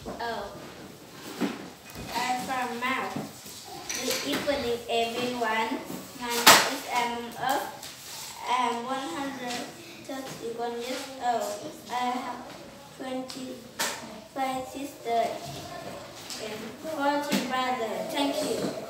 Oh, I'm from Mount. Good evening, everyone. My name is Amon Up. I am 131 years old. I have 25 sisters and 40 brothers. Thank you.